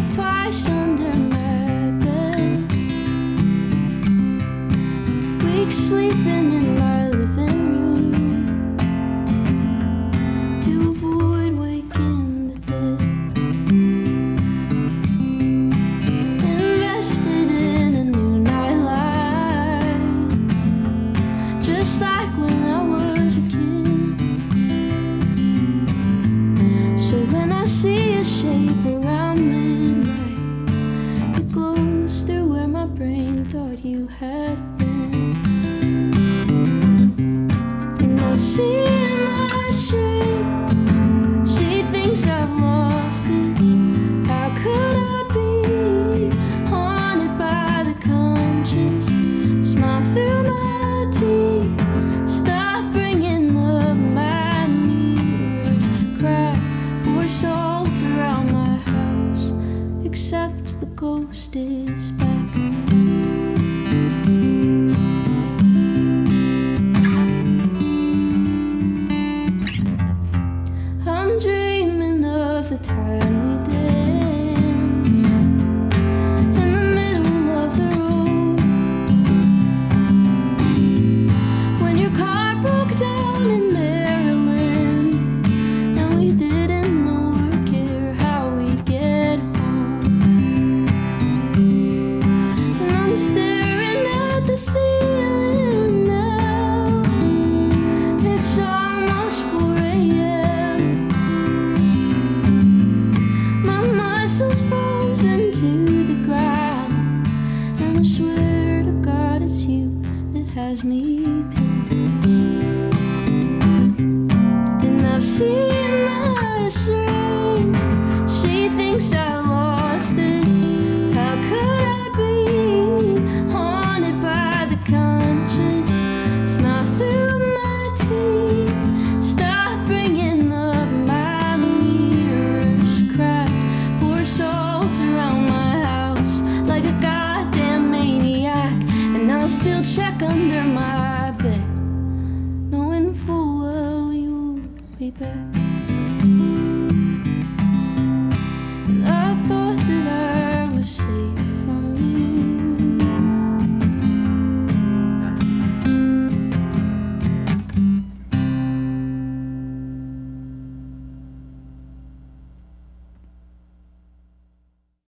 twice under my bed, weak sleeping in my living room to avoid waking the dead. Invested in a new nightlight, just like when I was a kid. So when I see a shape around midnight, it glows through where my brain thought you had been. And I've seen my shrink, she thinks I've lost it. How could I be haunted by the conscience? Smile through my teeth, stop bringing up my mirrors, cry, pour salt around my house, except the ghost is back. I'm dreaming of the time we danced in the middle of the road, when your car broke down in Maryland and we didn't know or care how we'd get home. And I'm staring at the ceiling now, it's almost 4 a.m. My muscles frozen to the ground, and I swear to God it's you that has me pinned. And I've seen my shrink, she thinks I lost it. How could I be haunted by the conscience? Smile through my teeth, stop bringing up my mirrors, cry, pour salt around my house like a goddamn maniac. And I'll still check under my bed, knowing full well you'll be back.